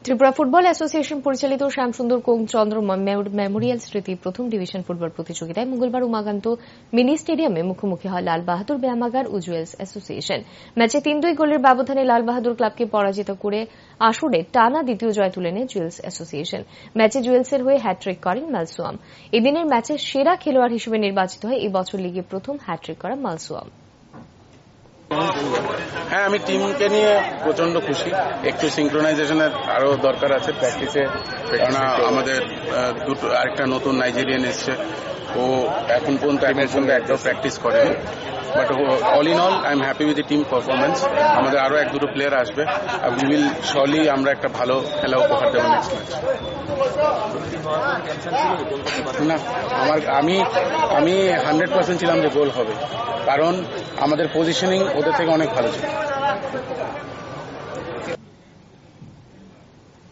Tripura football association পরিচালিত শ্যামসুন্দর চন্দ্র Memorial স্মৃতি প্রথম ডিভিশন ফুটবল প্রতিযোগিতায় মঙ্গলবার উমাকান্ত মিনি স্টেডিয়ামে মুখোমুখি হয় লাল বাহাদুর ব্যায়ামাগার ও জুয়েলস অ্যাসোসিয়েশন। ম্যাচে ৩-২ গোলের ব্যবধানে লাল বাহাদুর ক্লাবকে পরাজিত করে আসরে টানা দ্বিতীয় জয় তুলে নেয় জুয়েলস অ্যাসোসিয়েশন। ম্যাচে জুয়েলসের হয়ে হ্যাট্রিক করেন মালসোয়াম। এদিনের ম্যাচে সেরা খেলোয়াড় হিসেবে নির্বাচিত হয় এই বছর লিগে প্রথম হ্যাট্রিক করা মালসোয়াম। হ্যাঁ, আমি টিমকে নিয়ে প্রচন্ড খুশি। একটু সিঙ্ক্রোনাইজেশনের আরো দরকার আছে প্র্যাকটিসে, কেননা আমাদের আরেকটা নতুন নাইজেরিয়ান এসছে, ও এখন পর্যন্ত একটাও প্র্যাকটিস করেনি। But all in all I am happy with the team performance. আমাদের আরো 1-2 প্লেয়ার আসবে, আর উই উইল শর্লি আমরা একটা ভালো খেলা উপহার দেবো নেক্সট ম্যাচ। না, আমি 100% ছিলাম যে গোল হবে, কারণ আমাদের পজিশনিং ওদের থেকে অনেক ভালো ছিল।